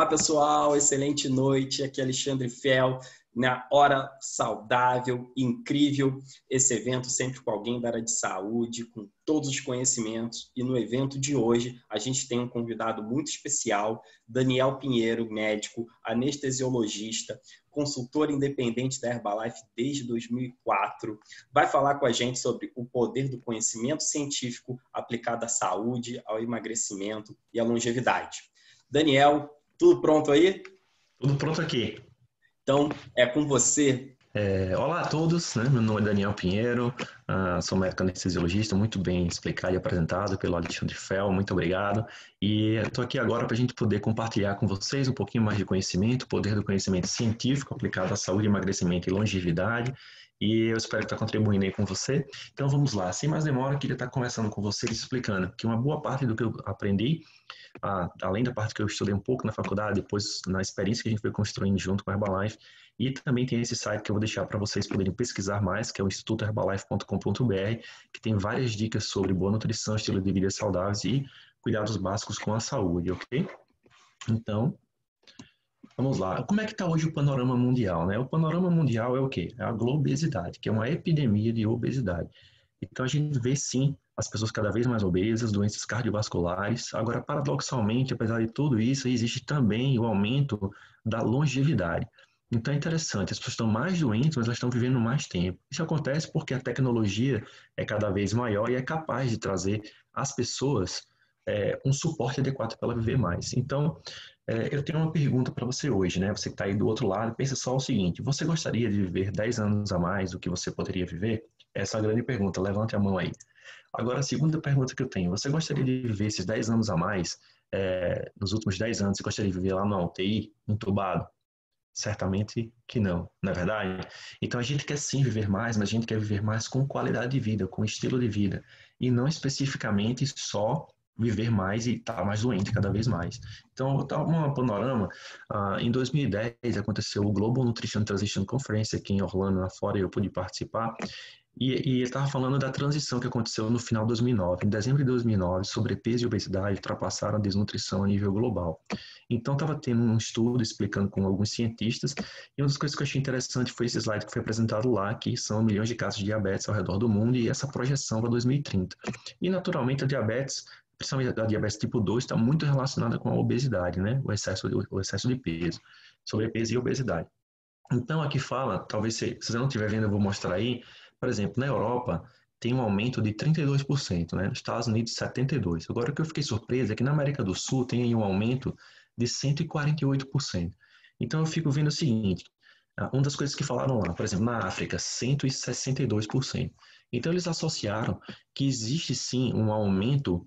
pessoal, excelente noite. Aqui é Alexandre Fel, na Hora Saudável, incrível. Esse evento sempre com alguém da área de saúde, com todos os conhecimentos. E no evento de hoje, a gente tem um convidado muito especial, Daniel Pinheiro, médico, anestesiologista, consultor independente da Herbalife desde 2004. Vai falar com a gente sobre o poder do conhecimento científico aplicado à saúde, ao emagrecimento e à longevidade. Daniel, tudo pronto aí? Tudo pronto aqui. Então, é com você. Olá a todos, né? Meu nome é Daniel Pinheiro, sou médico anestesiologista, muito bem explicado e apresentado pelo Alexandre Fel, muito obrigado. E estou aqui agora para a gente poder compartilhar com vocês um pouquinho mais de conhecimento, o poder do conhecimento científico aplicado à saúde, emagrecimento e longevidade. E eu espero estar contribuindo aí com você. Então vamos lá, sem mais demora, eu queria estar conversando com vocês, explicando que uma boa parte do que eu aprendi, além da parte que eu estudei um pouco na faculdade, depois na experiência que a gente foi construindo junto com a Herbalife, e também tem esse site que eu vou deixar para vocês poderem pesquisar mais, que é o institutoherbalife.com.br, que tem várias dicas sobre boa nutrição, estilo de vida saudáveis e cuidados básicos com a saúde, ok? Então, vamos lá. Como é que está hoje o panorama mundial, né? O panorama mundial é o quê? É a globesidade, que é uma epidemia de obesidade. Então, a gente vê, sim, as pessoas cada vez mais obesas, doenças cardiovasculares. Agora, paradoxalmente, apesar de tudo isso, existe também o aumento da longevidade. Então, é interessante, as pessoas estão mais doentes, mas elas estão vivendo mais tempo. Isso acontece porque a tecnologia é cada vez maior e é capaz de trazer às pessoas um suporte adequado para ela viver mais. Então, eu tenho uma pergunta para você hoje, né? Você que está aí do outro lado, pensa só o seguinte: você gostaria de viver 10 anos a mais do que você poderia viver? Essa é a grande pergunta, levante a mão aí. Agora, a segunda pergunta que eu tenho: você gostaria de viver esses 10 anos a mais? Nos últimos 10 anos, você gostaria de viver lá na UTI, entubado? Certamente que não, não é verdade? Então a gente quer sim viver mais, mas a gente quer viver mais com qualidade de vida, com estilo de vida, e não especificamente só viver mais e estar mais doente cada vez mais. Então, tá um panorama. Em 2010 aconteceu o Global Nutrition Transition Conference aqui em Orlando, lá fora, e eu pude participar. E ele estava falando da transição que aconteceu no final de 2009. Em dezembro de 2009, sobrepeso e obesidade ultrapassaram a desnutrição a nível global. Então, estava tendo um estudo explicando com alguns cientistas, e uma das coisas que eu achei interessante foi esse slide que foi apresentado lá, que são milhões de casos de diabetes ao redor do mundo e essa projeção para 2030. E, naturalmente, a diabetes, principalmente a diabetes tipo 2, está muito relacionada com a obesidade, né? O excesso de peso, sobrepeso e obesidade. Então, aqui fala, talvez se você não estiver vendo, eu vou mostrar aí. Por exemplo, na Europa tem um aumento de 32%, né? Nos Estados Unidos 72%. Agora, o que eu fiquei surpreso é que na América do Sul tem aí um aumento de 148%. Então, eu fico vendo o seguinte: uma das coisas que falaram lá, por exemplo, na África, 162%. Então, eles associaram que existe sim um aumento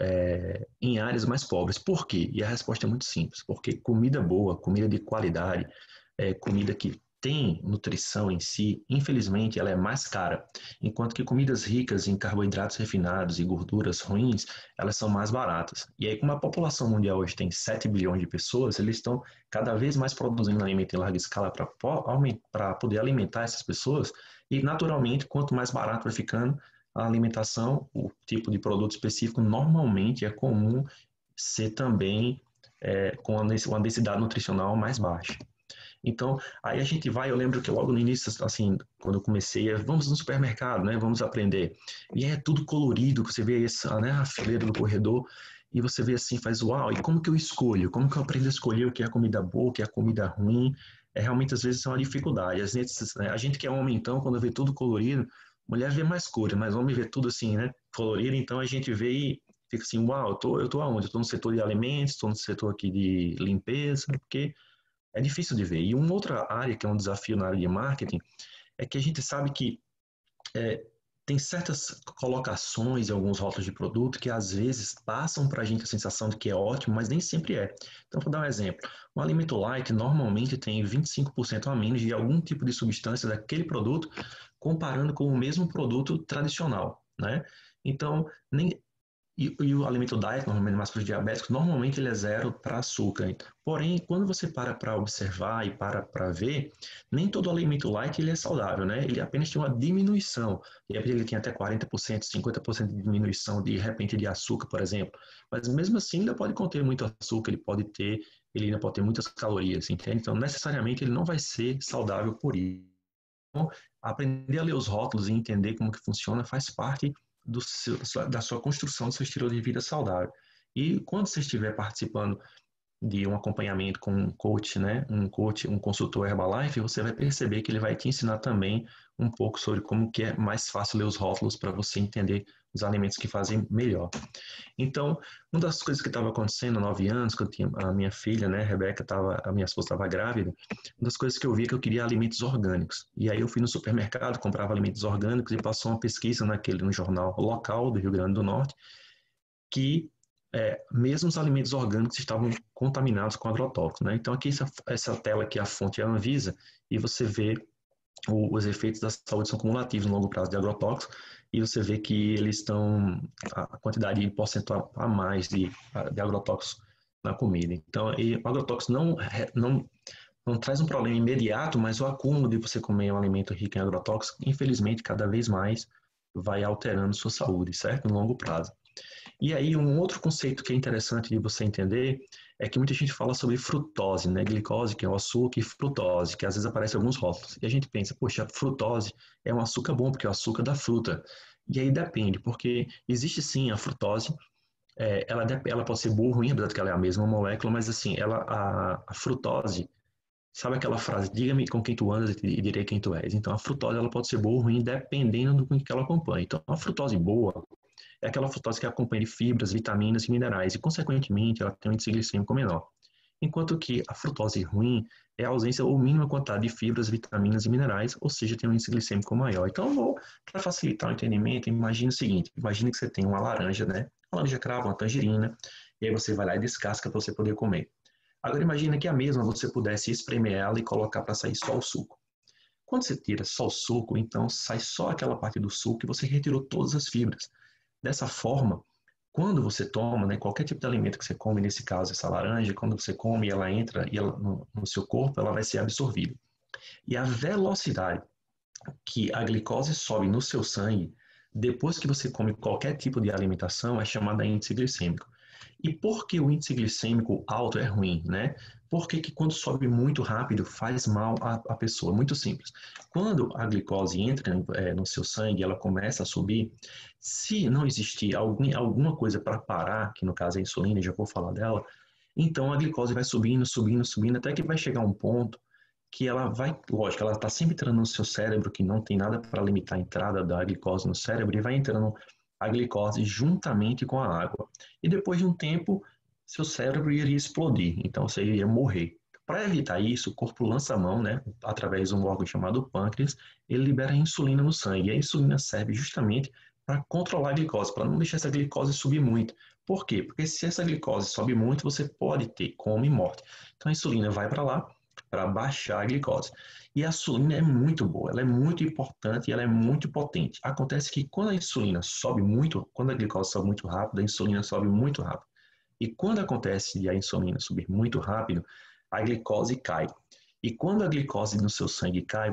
em áreas mais pobres. Por quê? E a resposta é muito simples: porque comida boa, comida de qualidade, comida que tem nutrição em si, infelizmente, ela é mais cara, enquanto que comidas ricas em carboidratos refinados e gorduras ruins, elas são mais baratas. E aí, como a população mundial hoje tem 7 bilhões de pessoas, eles estão cada vez mais produzindo alimento em larga escala para poder alimentar essas pessoas, e naturalmente, quanto mais barato vai ficando a alimentação, o tipo de produto específico, normalmente é comum ser também com uma densidade nutricional mais baixa. Então, aí a gente vai, eu lembro que logo no início, assim, quando eu comecei, vamos no supermercado, né, vamos aprender. E é tudo colorido, você vê essa, né, a fileira do corredor, e você vê assim, faz uau, e como que eu escolho? Como que eu aprendo a escolher o que é a comida boa, o que é a comida ruim? Realmente, às vezes, é uma dificuldade. A gente que é homem, então, quando vê tudo colorido, mulher vê mais cores, mas homem vê tudo assim, né, colorido, então a gente vê e fica assim, uau, eu tô aonde? Eu tô no setor de alimentos, estou no setor aqui de limpeza, porque é difícil de ver. E uma outra área que é um desafio na área de marketing é que a gente sabe que tem certas colocações em alguns rótulos de produto que às vezes passam para a gente a sensação de que é ótimo, mas nem sempre é. Então, vou dar um exemplo. Um alimento light normalmente tem 25% a menos de algum tipo de substância daquele produto, comparando com o mesmo produto tradicional, né? Então, e o alimento diet, normalmente mais para os diabéticos, normalmente ele é zero para açúcar. Porém, quando você para observar e para ver, nem todo alimento light ele é saudável, né? Ele apenas tem uma diminuição. E ele tem até 40%, 50% de diminuição de repente de açúcar, por exemplo. Mas mesmo assim, ainda pode conter muito açúcar, ele pode ter ele ainda pode ter muitas calorias, entende? Então, necessariamente, ele não vai ser saudável por isso. Então, aprender a ler os rótulos e entender como que funciona faz parte da sua construção do seu estilo de vida saudável. E quando você estiver participando de um acompanhamento com um coach, né, um consultor Herbalife, você vai perceber que ele vai te ensinar também um pouco sobre como que é mais fácil ler os rótulos para você entender os alimentos que fazem melhor. Então, uma das coisas que estava acontecendo há 9 anos, que eu tinha a minha filha, né, a minha esposa estava grávida, uma das coisas que eu vi é que eu queria alimentos orgânicos. E aí eu fui no supermercado, comprava alimentos orgânicos e passou uma pesquisa no jornal local do Rio Grande do Norte, que mesmo os alimentos orgânicos estavam contaminados com agrotóxicos, né? Então aqui essa tela aqui, a fonte é a Anvisa, e você vê os efeitos da saúde são cumulativos no longo prazo de agrotóxicos, e você vê que eles estão, a quantidade de porcentual a mais de agrotóxicos na comida. Então, o agrotóxico não traz um problema imediato, mas o acúmulo de você comer um alimento rico em agrotóxicos, infelizmente, cada vez mais vai alterando sua saúde, certo? No longo prazo. E aí, um outro conceito que é interessante de você entender é que muita gente fala sobre frutose, né? Glicose, que é o açúcar, e frutose, que às vezes aparece em alguns rótulos. E a gente pensa, poxa, frutose é um açúcar bom, porque é o açúcar da fruta. E aí depende, porque existe sim a frutose, ela pode ser boa ou ruim, apesar de que ela é a mesma molécula, mas assim, a frutose, sabe aquela frase, diga-me com quem tu andas e direi quem tu és. Então, a frutose ela pode ser boa ou ruim, dependendo do que ela acompanha. Então, a frutose boa é aquela frutose que acompanha de fibras, vitaminas e minerais, e, consequentemente, ela tem um índice glicêmico menor. Enquanto que a frutose ruim é a ausência ou mínima quantidade de fibras, vitaminas e minerais, ou seja, tem um índice glicêmico maior. Então, para facilitar o entendimento, imagine o seguinte, imagine que você tem uma laranja, né? Uma laranja cravo, uma tangerina, e aí você vai lá e descasca para você poder comer. Agora, imagine que a mesma você pudesse espremer ela e colocar para sair só o suco. Quando você tira só o suco, então sai só aquela parte do suco e você retirou todas as fibras. Dessa forma, quando você toma, né, qualquer tipo de alimento que você come, nesse caso essa laranja, quando você come, ela entra e no seu corpo, ela vai ser absorvida. E a velocidade que a glicose sobe no seu sangue, depois que você come qualquer tipo de alimentação, é chamada índice glicêmico. E por que o índice glicêmico alto é ruim, né? Porque que quando sobe muito rápido faz mal à pessoa? Muito simples. Quando a glicose entra no seu sangue, ela começa a subir, se não existir alguma coisa para parar, que no caso é a insulina, já vou falar dela, então a glicose vai subindo, subindo, subindo, até que vai chegar um ponto que ela vai, lógico, ela está sempre entrando no seu cérebro, que não tem nada para limitar a entrada da glicose no cérebro, e vai entrando a glicose juntamente com a água. E depois de um tempo, seu cérebro iria explodir, então você iria morrer. Para evitar isso, o corpo lança a mão, né, através de um órgão chamado pâncreas, ele libera a insulina no sangue. E a insulina serve justamente para controlar a glicose, para não deixar essa glicose subir muito. Por quê? Porque se essa glicose sobe muito, você pode ter coma e morte. Então a insulina vai para lá, para baixar a glicose. E a insulina é muito boa, ela é muito importante e ela é muito potente. Acontece que quando a insulina sobe muito, quando a glicose sobe muito rápido, a insulina sobe muito rápido. E quando acontece de a insulina subir muito rápido, a glicose cai. E quando a glicose no seu sangue cai,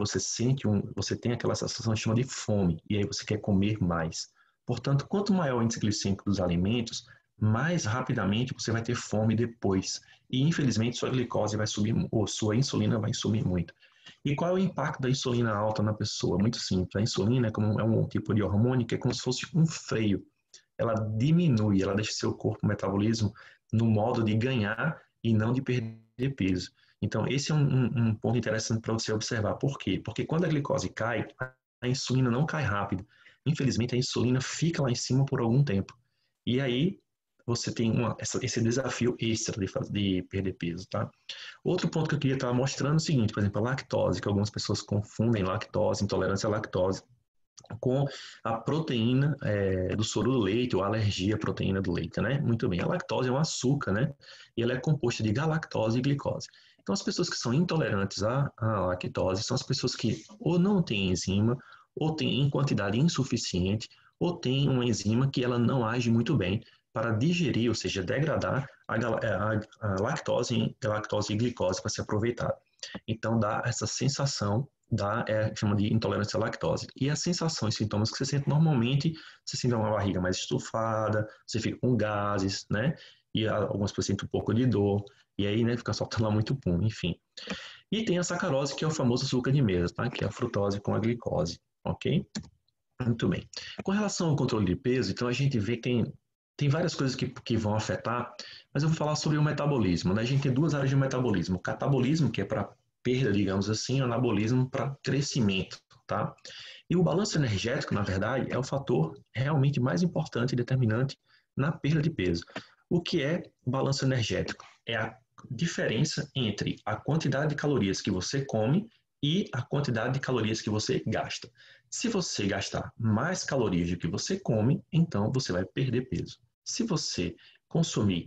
você tem aquela sensação que chama de fome, e aí você quer comer mais. Portanto, quanto maior o índice glicêmico dos alimentos, mais rapidamente você vai ter fome depois. E infelizmente sua glicose vai subir, ou sua insulina vai subir muito. E qual é o impacto da insulina alta na pessoa? Muito simples. A insulina é um tipo de hormônio que é como se fosse um freio. Ela diminui, ela deixa seu corpo, o metabolismo, no modo de ganhar e não de perder peso. Então, esse é um ponto interessante para você observar. Por quê? Porque quando a glicose cai, a insulina não cai rápido. Infelizmente, a insulina fica lá em cima por algum tempo. E aí, você tem esse desafio extra de perder peso, tá? Outro ponto que eu queria estar mostrando é o seguinte, por exemplo, a lactose, que algumas pessoas confundem lactose, intolerância à lactose, com a proteína do soro do leite, ou alergia à proteína do leite, né? Muito bem, a lactose é um açúcar, né? E ela é composta de galactose e glicose. Então, as pessoas que são intolerantes à lactose são as pessoas que ou não têm enzima, ou têm em quantidade insuficiente, ou têm uma enzima que ela não age muito bem para digerir, ou seja, degradar a lactose e glicose para ser aproveitada. Então, dá essa sensação chama de intolerância à lactose. E as sensações e sintomas que você sente normalmente, você sente uma barriga mais estufada, você fica com gases, né? e algumas pessoas sentem um pouco de dor, e aí, né, fica soltando lá muito pum, enfim. E tem a sacarose, que é o famoso açúcar de mesa, tá? Que é a frutose com a glicose, ok? Muito bem. Com relação ao controle de peso, então a gente vê que tem várias coisas que vão afetar, mas eu vou falar sobre o metabolismo, né? A gente tem duas áreas de metabolismo. O catabolismo, que é para perda, digamos assim, e o anabolismo para crescimento, tá? E o balanço energético, na verdade, é o fator realmente mais importante e determinante na perda de peso. O que é o balanço energético? É a diferença entre a quantidade de calorias que você come e a quantidade de calorias que você gasta. Se você gastar mais calorias do que você come, então você vai perder peso. Se você consumir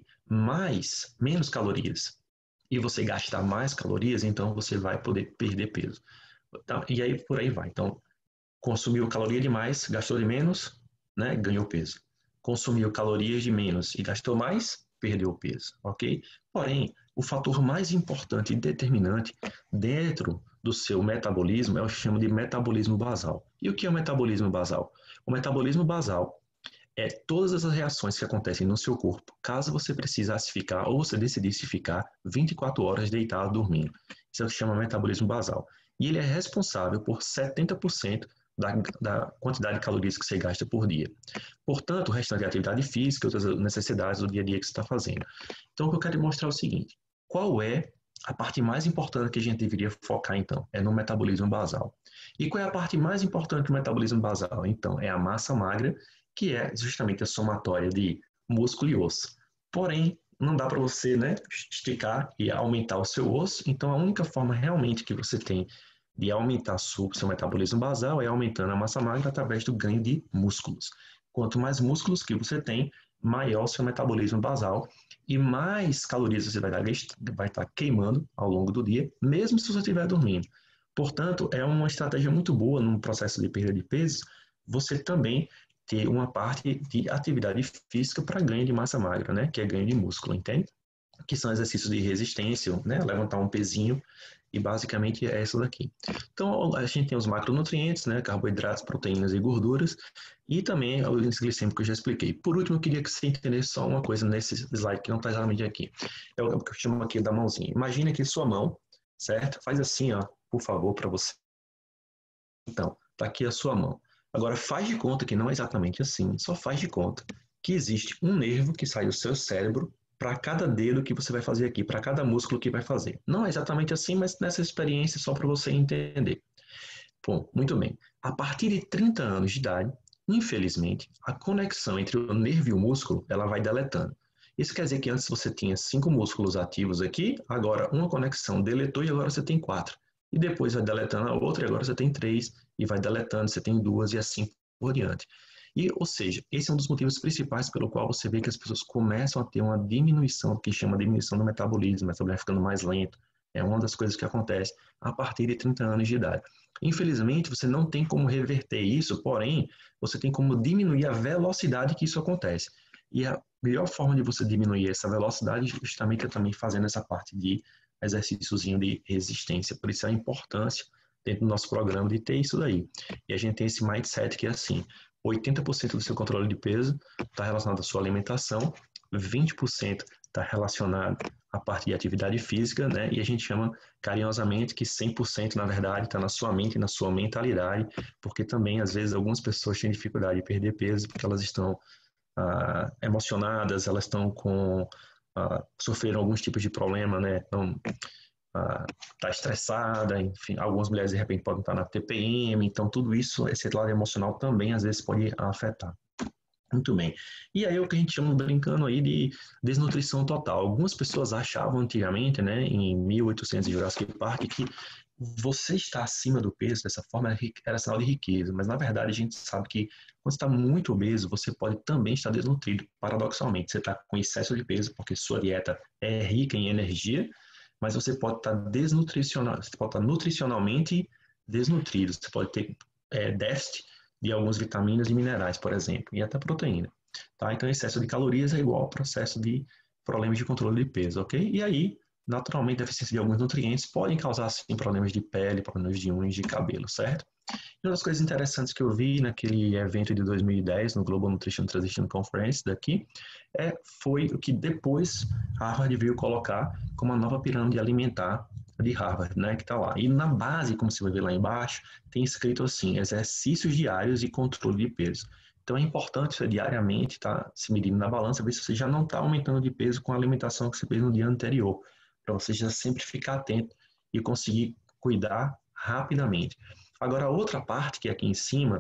menos calorias e você gastar mais calorias, então você vai poder perder peso. Tá? E aí por aí vai. Então, consumiu caloria demais, gastou de menos, né? Ganhou peso. Consumiu calorias de menos e gastou mais, perdeu peso, ok? Porém, o fator mais importante e determinante dentro do seu metabolismo é o que chama de metabolismo basal. E o que é o metabolismo basal? O metabolismo basal é todas as reações que acontecem no seu corpo, caso você precisasse ficar ou você decidisse ficar 24 horas deitado dormindo. Isso é o que chama metabolismo basal. E ele é responsável por 70% da quantidade de calorias que você gasta por dia. Portanto, o restante de atividade física e outras necessidades do dia a dia que você está fazendo. Então, o que eu quero mostrar é o seguinte: qual é a parte mais importante que a gente deveria focar, então? É no metabolismo basal. E qual é a parte mais importante do metabolismo basal? Então, é a massa magra, que é justamente a somatória de músculo e osso. Porém, não dá para você, né, esticar e aumentar o seu osso, então a única forma realmente que você tem de aumentar o seu metabolismo basal é aumentando a massa magra através do ganho de músculos. Quanto mais músculos que você tem, maior o seu metabolismo basal e mais calorias você vai estar queimando ao longo do dia, mesmo se você estiver dormindo. Portanto, é uma estratégia muito boa no processo de perda de peso, você também ter uma parte de atividade física para ganho de massa magra, né? Que é ganho de músculo, entende? Que são exercícios de resistência, né? Levantar um pezinho, e basicamente é isso daqui. Então, a gente tem os macronutrientes, né? Carboidratos, proteínas e gorduras, e também o índice glicêmico que eu já expliquei. Por último, eu queria que você entendesse só uma coisa nesse slide que não está exatamente aqui. É o que eu chamo aqui da mãozinha. Imagina aqui sua mão, certo? Faz assim, ó, por favor, para você. Então, tá aqui a sua mão. Agora, faz de conta que não é exatamente assim, só faz de conta que existe um nervo que sai do seu cérebro para cada dedo que você vai fazer aqui, para cada músculo que vai fazer. Não é exatamente assim, mas nessa experiência só para você entender. Bom, muito bem. A partir de 30 anos de idade, infelizmente, a conexão entre o nervo e o músculo, ela vai deletando. Isso quer dizer que antes você tinha 5 músculos ativos aqui, agora uma conexão deletou e agora você tem 4. E depois vai deletando a outra e agora você tem 3, e vai deletando, você tem 2 e assim por diante. E, ou seja, esse é um dos motivos principais pelo qual você vê que as pessoas começam a ter uma diminuição, que chama de diminuição do metabolismo, o metabolismo ficando mais lento. É uma das coisas que acontece a partir de 30 anos de idade. Infelizmente, você não tem como reverter isso, porém, você tem como diminuir a velocidade que isso acontece. E a melhor forma de você diminuir essa velocidade justamente é também fazendo essa parte de exercíciozinho de resistência. Por isso a importância dentro do nosso programa de ter isso daí. E a gente tem esse mindset que é assim, 80% do seu controle de peso está relacionado à sua alimentação, 20% está relacionado à parte de atividade física, né? E a gente chama carinhosamente que 100% na verdade está na sua mente e na sua mentalidade, porque também às vezes algumas pessoas têm dificuldade de perder peso porque elas estão emocionadas, elas estão sofreram alguns tipos de problema, né? Então, tá estressada, enfim, algumas mulheres de repente podem estar na TPM, então tudo isso, esse lado emocional também às vezes pode afetar. Muito bem. E aí o que a gente chama brincando aí de desnutrição total. Algumas pessoas achavam antigamente, né, em 1800 em Jurassic Park, que você estar acima do peso dessa forma era sinal de riqueza, mas na verdade a gente sabe que quando está muito obeso, você pode também estar desnutrido. Paradoxalmente, você está com excesso de peso porque sua dieta é rica em energia, mas você pode estar desnutricional, você pode estar nutricionalmente desnutrido, você pode ter déficit de algumas vitaminas e minerais, por exemplo, e até proteína. Tá? Então, excesso de calorias é igual ao processo de problemas de controle de peso, ok? E aí, naturalmente, a deficiência de alguns nutrientes podem causar, sim, problemas de pele, problemas de unhas, de cabelo, certo? E uma das coisas interessantes que eu vi naquele evento de 2010, no Global Nutrition Transition Conference daqui, foi o que depois Harvard veio colocar como a nova pirâmide alimentar de Harvard, né, que está lá. E na base, como você vai ver lá embaixo, tem escrito assim, exercícios diários e controle de peso. Então é importante você diariamente estar se medindo na balança, ver se você já não está aumentando de peso com a alimentação que você fez no dia anterior, para você já sempre ficar atento e conseguir cuidar rapidamente. Agora, a outra parte, que é aqui em cima,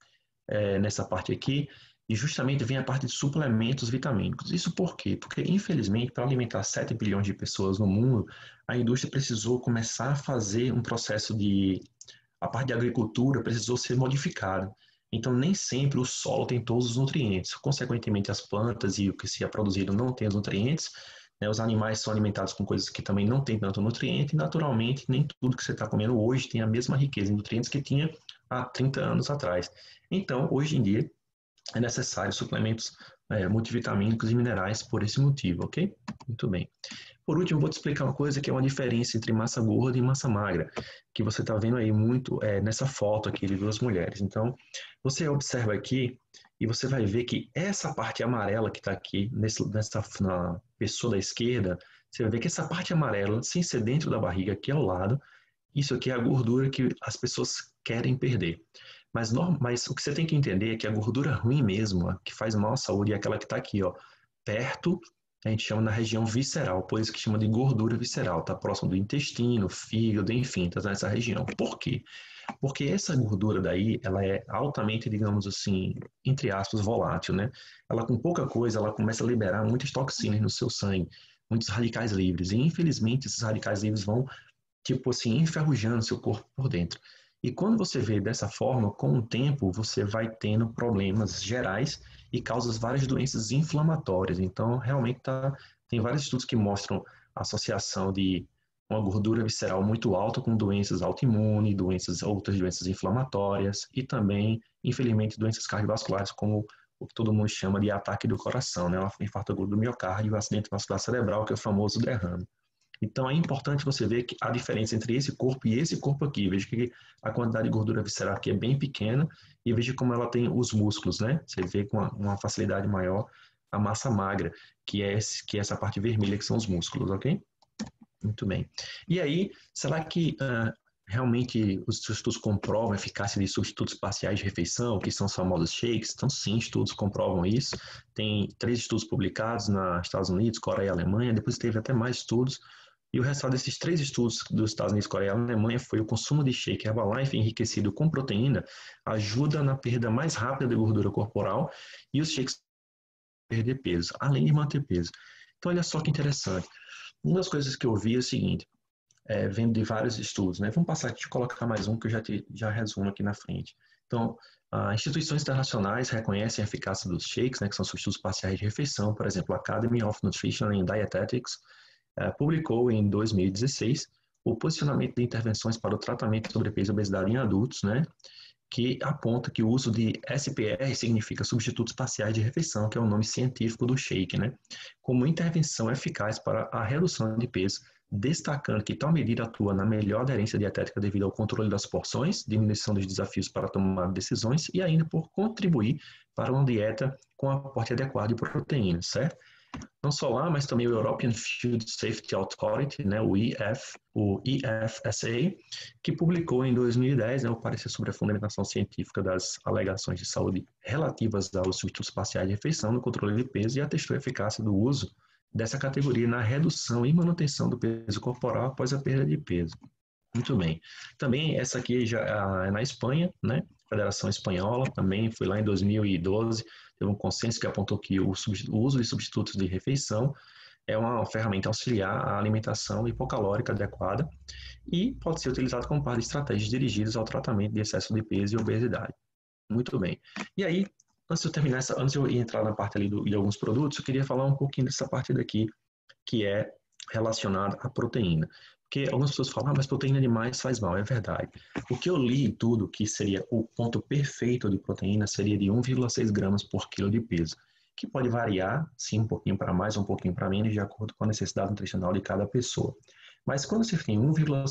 nessa parte aqui, e justamente vem a parte de suplementos vitamínicos. Isso por quê? Porque, infelizmente, para alimentar 7 bilhões de pessoas no mundo, a indústria precisou começar a fazer um processo de... A parte de agricultura precisou ser modificada. Então, nem sempre o solo tem todos os nutrientes. Consequentemente, as plantas e o que se é produzido não tem os nutrientes, né? Os animais são alimentados com coisas que também não têm tanto nutriente, e naturalmente nem tudo que você está comendo hoje tem a mesma riqueza de nutrientes que tinha há 30 anos atrás. Então, hoje em dia, é necessário suplementos multivitamínicos e minerais por esse motivo, ok? Muito bem. Por último, vou te explicar uma coisa que é uma diferença entre massa gorda e massa magra, que você está vendo aí muito nessa foto aqui de duas mulheres. Então, você observa aqui e você vai ver que essa parte amarela que está aqui na pessoa da esquerda, você vai ver que essa parte amarela, sem ser dentro da barriga, aqui ao lado, isso aqui é a gordura que as pessoas querem perder. Mas o que você tem que entender é que a gordura ruim mesmo, a que faz mal à saúde, é aquela que está aqui, ó, perto, a gente chama na região visceral, por isso que chama de gordura visceral, está próximo do intestino, fígado, enfim, está nessa região. Por quê? Porque essa gordura daí, ela é altamente, digamos assim, entre aspas, volátil, né? Ela com pouca coisa, ela começa a liberar muitas toxinas no seu sangue, muitos radicais livres, e infelizmente esses radicais livres vão tipo assim, enferrujando seu corpo por dentro. E quando você vê dessa forma, com o tempo, você vai tendo problemas gerais e causas várias doenças inflamatórias. Então, realmente tem vários estudos que mostram a associação de uma gordura visceral muito alta com doenças autoimunes, outras doenças inflamatórias e também, infelizmente, doenças cardiovasculares, como o que todo mundo chama de ataque do coração, né? O infarto agudo do miocárdio, o acidente vascular cerebral, que é o famoso derrame. Então é importante você ver que a diferença entre esse corpo e esse corpo aqui. Veja que a quantidade de gordura visceral aqui é bem pequena e veja como ela tem os músculos, né? Você vê com uma facilidade maior a massa magra, que é essa parte vermelha que são os músculos, ok? Muito bem. E aí, será que realmente os estudos comprovam a eficácia de substitutos parciais de refeição, que são os famosos shakes? Então, sim, estudos comprovam isso. Tem 3 estudos publicados nos Estados Unidos, Coreia e Alemanha. Depois teve até mais estudos. E o resultado desses 3 estudos dos Estados Unidos, Coreia e Alemanha foi o consumo de shake Herbalife enriquecido com proteína ajuda na perda mais rápida de gordura corporal e os shakes perder peso, além de manter peso. Então, olha só que interessante. Uma das coisas que eu vi é o seguinte, vendo de vários estudos, né? Vamos passar aqui, deixa eu colocar mais um que eu já resumo aqui na frente. Então, instituições internacionais reconhecem a eficácia dos shakes, né, que são substitutos parciais de refeição. Por exemplo, a Academy of Nutrition and Dietetics publicou em 2016 o posicionamento de intervenções para o tratamento de sobrepeso e obesidade em adultos, né, que aponta que o uso de SPR significa substitutos parciais de refeição, que é o nome científico do shake, né, como intervenção eficaz para a redução de peso, destacando que tal medida atua na melhor aderência dietética devido ao controle das porções, diminuição dos desafios para tomar decisões e ainda por contribuir para uma dieta com aporte adequado de proteínas, certo? Não só lá, mas também o European Food Safety Authority, né, o EFSA, que publicou em 2010, né, o parecer sobre a fundamentação científica das alegações de saúde relativas aos substitutos parciais de refeição no controle de peso e atestou a eficácia do uso dessa categoria na redução e manutenção do peso corporal após a perda de peso. Muito bem. Também essa aqui já é na Espanha, né? Federação Espanhola, também foi lá em 2012, teve um consenso que apontou que o uso de substitutos de refeição é uma ferramenta auxiliar à alimentação hipocalórica adequada e pode ser utilizado como parte de estratégias dirigidas ao tratamento de excesso de peso e obesidade. Muito bem. E aí, antes de eu terminar, antes de eu entrar na parte ali de alguns produtos, eu queria falar um pouquinho dessa parte daqui, que é relacionada à proteína. Porque algumas pessoas falam, mas proteína demais faz mal. É verdade. O que eu li em tudo, que seria o ponto perfeito de proteína, seria de 1,6 gramas por quilo de peso. que pode variar, sim, um pouquinho para mais, um pouquinho para menos, de acordo com a necessidade nutricional de cada pessoa. Mas quando você tem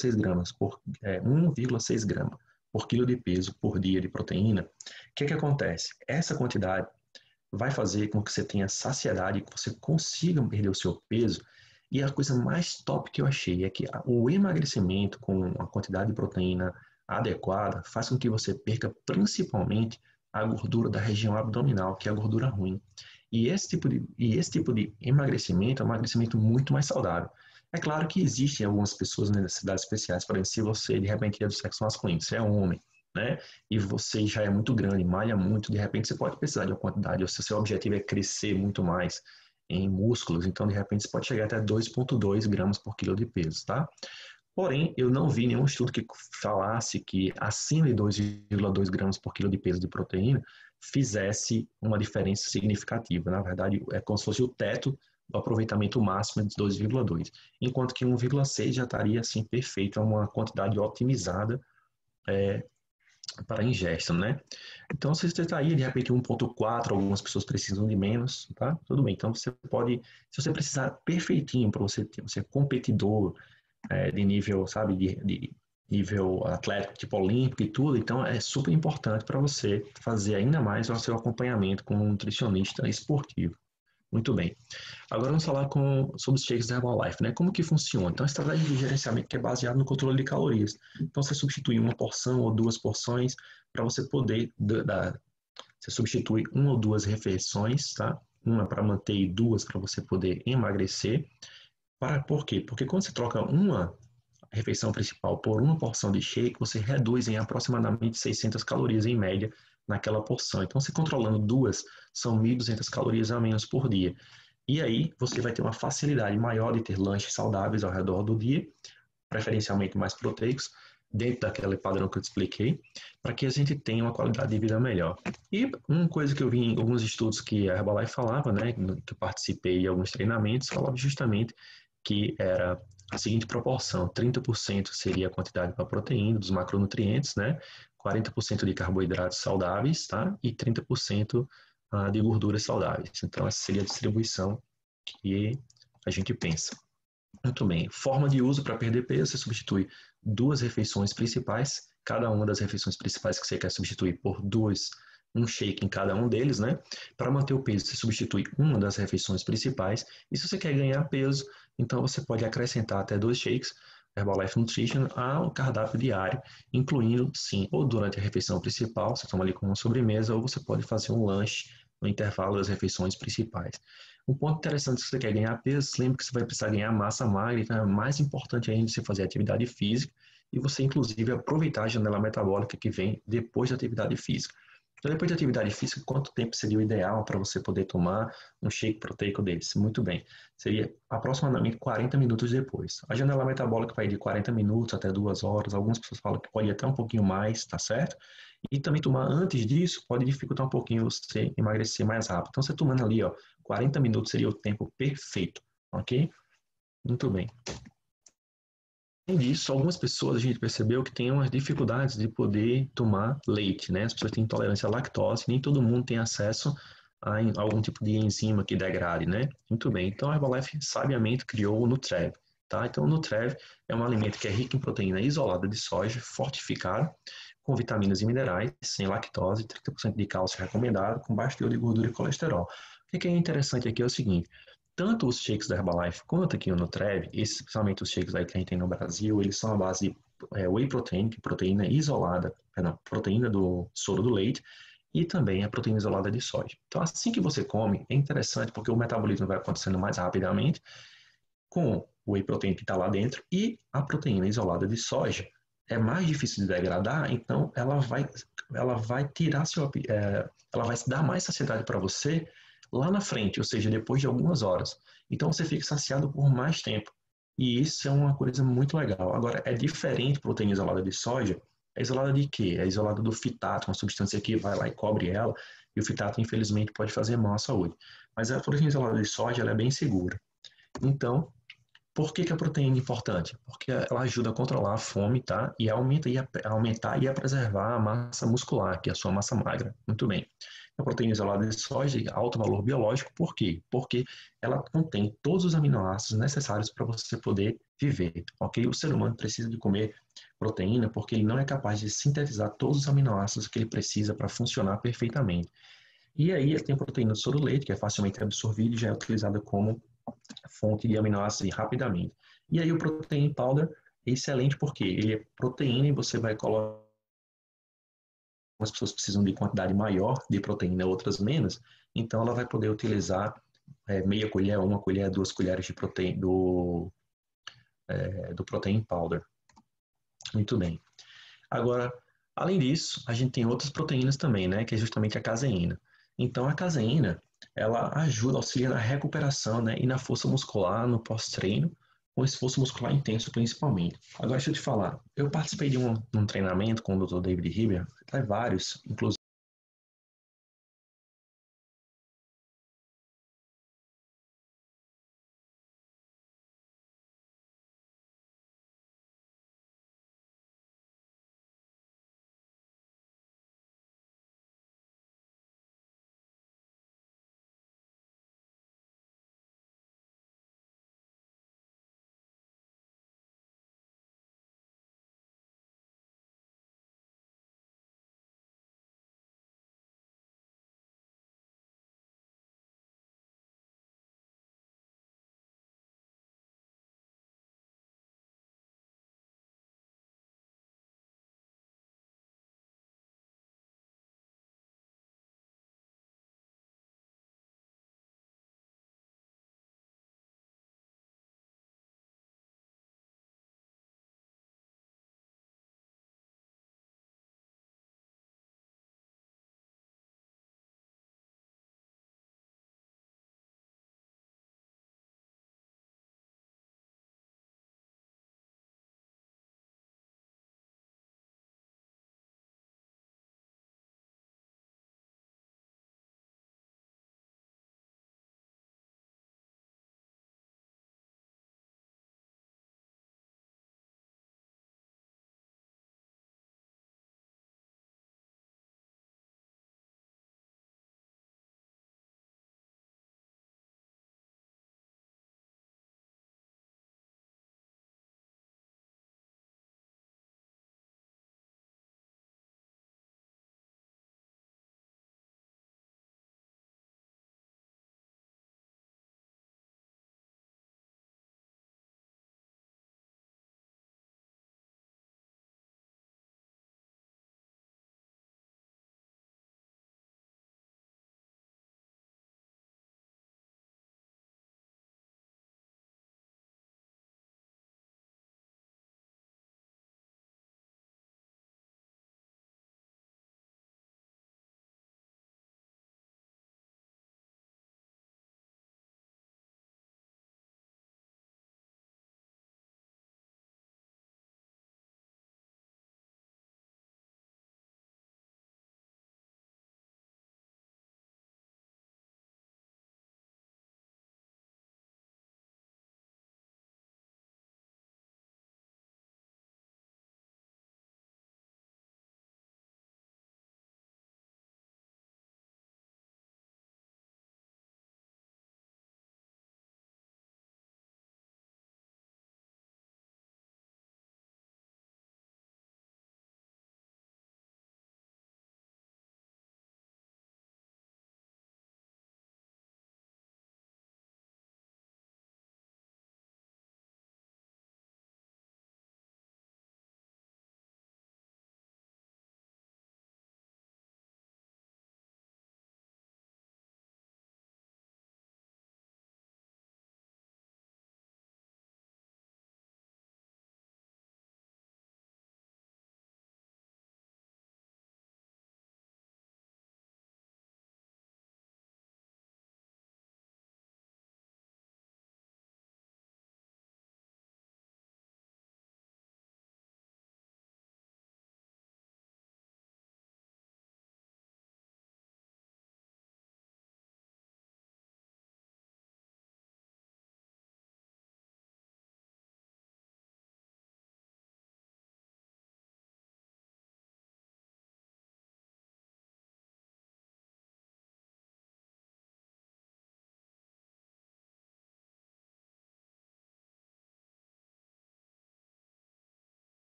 1,6 gramas por quilo de peso por dia de proteína, o que acontece? Essa quantidade vai fazer com que você tenha saciedade, que você consiga perder o seu peso. E a coisa mais top que eu achei é que o emagrecimento com a quantidade de proteína adequada faz com que você perca principalmente a gordura da região abdominal, que é a gordura ruim. E esse tipo de emagrecimento é um emagrecimento muito mais saudável. É claro que existem algumas pessoas em necessidades especiais, por exemplo, se você de repente é do sexo masculino, você é homem, né? E você já é muito grande, malha muito, de repente você pode precisar de uma quantidade, ou se o seu objetivo é crescer muito mais em músculos, então de repente você pode chegar até 2,2 gramas por quilo de peso, tá? Porém, eu não vi nenhum estudo que falasse que acima de 2,2 gramas por quilo de peso de proteína fizesse uma diferença significativa. Na verdade, é como se fosse o teto do aproveitamento máximo de 2,2, enquanto que 1,6 já estaria assim perfeito, é uma quantidade otimizada para a ingesta, né? Então, se você está aí, de repente 1,4, algumas pessoas precisam de menos, tá? Tudo bem. Então, você pode, se você precisar perfeitinho para você ser competidor, de nível, sabe, de nível atlético, tipo olímpico e tudo, então é super importante para você fazer ainda mais o seu acompanhamento com um nutricionista esportivo. Muito bem. Agora vamos falar sobre os shakes da Herbalife, né? Como que funciona? Então, a estratégia de gerenciamento que é baseada no controle de calorias. Então, você substitui uma porção ou duas porções para você poder você substitui uma ou duas refeições, tá? Uma para manter e duas para você poder emagrecer. Por quê? Porque quando você troca uma refeição principal por uma porção de shake, você reduz em aproximadamente 600 calorias em média naquela porção. Então, se controlando duas, são 1.200 calorias a menos por dia. E aí, você vai ter uma facilidade maior de ter lanches saudáveis ao redor do dia, preferencialmente mais proteicos, dentro daquele padrão que eu te expliquei, para que a gente tenha uma qualidade de vida melhor. E uma coisa que eu vi em alguns estudos que a Herbalife falava, né, que eu participei de alguns treinamentos, falava justamente que era a seguinte proporção: 30% seria a quantidade para proteína, dos macronutrientes, né? 40% de carboidratos saudáveis, tá? E 30% de gorduras saudáveis. Então, essa seria a distribuição que a gente pensa. Muito bem. Forma de uso para perder peso: você substitui duas refeições principais, cada uma das refeições principais que você quer substituir por um shake em cada um deles, né? Para manter o peso, você substitui uma das refeições principais. E se você quer ganhar peso, então você pode acrescentar até 2 shakes Herbalife Nutrition ao cardápio diário, incluindo, sim, ou durante a refeição principal, você toma ali como uma sobremesa, ou você pode fazer um lanche no intervalo das refeições principais. Um ponto interessante: se você quer ganhar peso, lembre que você vai precisar ganhar massa magra, então é mais importante ainda você fazer atividade física e você, inclusive, aproveitar a janela metabólica que vem depois da atividade física. Então, depois da atividade física, quanto tempo seria o ideal para você poder tomar um shake proteico desse? Muito bem, seria aproximadamente 40 minutos depois. A janela metabólica vai de 40 minutos até 2 horas, algumas pessoas falam que pode ir até um pouquinho mais, tá certo? E também tomar antes disso pode dificultar um pouquinho você emagrecer mais rápido. Então, você tomando ali, ó, 40 minutos seria o tempo perfeito, ok? Muito bem. Além disso, algumas pessoas a gente percebeu que têm umas dificuldades de poder tomar leite, né? As pessoas têm intolerância à lactose, nem todo mundo tem acesso a algum tipo de enzima que degrade, né? Muito bem. Então, a Herbalife sabiamente criou o Nutrev, tá? Então, o Nutrev é um alimento que é rico em proteína isolada de soja, fortificada, com vitaminas e minerais, sem lactose, 30% de cálcio recomendado, com baixo teor de gordura e colesterol. O que é interessante aqui é o seguinte: tanto os shakes da Herbalife quanto aqui o Nutrev, especialmente os shakes aí que a gente tem no Brasil, eles são a base de whey protein, que é proteína isolada, perdão, proteína do soro do leite, e também a proteína isolada de soja. Então, assim que você come, é interessante porque o metabolismo vai acontecendo mais rapidamente com o whey protein que está lá dentro, e a proteína isolada de soja é mais difícil de degradar, então ela vai tirar ela vai dar mais saciedade para você lá na frente, ou seja, depois de algumas horas. Então você fica saciado por mais tempo. E isso é uma coisa muito legal. Agora, é diferente proteína isolada de soja. É isolada de quê? É isolada do fitato, uma substância que vai lá e cobre ela, e o fitato, infelizmente, pode fazer mal à saúde. Mas a proteína isolada de soja, ela é bem segura. Então, Por que que a proteína é importante? Porque ela ajuda a controlar a fome, tá? E aumentar e a preservar a massa muscular, que é a sua massa magra. Muito bem. A proteína isolada de soja de alto valor biológico, por quê? Porque ela contém todos os aminoácidos necessários para você poder viver, ok? O ser humano precisa de comer proteína porque ele não é capaz de sintetizar todos os aminoácidos que ele precisa para funcionar perfeitamente. E aí ele tem a proteína do soro do leite, que é facilmente absorvida e já é utilizada como fonte de aminoácidos rapidamente. E aí o protein powder é excelente porque ele é proteína e você vai colocar. Algumas pessoas precisam de quantidade maior de proteína, outras menos, então ela vai poder utilizar meia colher, uma colher, 2 colheres de proteína do protein powder. Muito bem. Agora, além disso, a gente tem outras proteínas também, né, que é justamente a caseína. Então, a caseína, ela ajuda, auxilia na recuperação, né, e na força muscular no pós-treino, com esforço muscular intenso, principalmente. Agora, deixa eu te falar, eu participei de um treinamento com o Dr. David Riber, vários, inclusive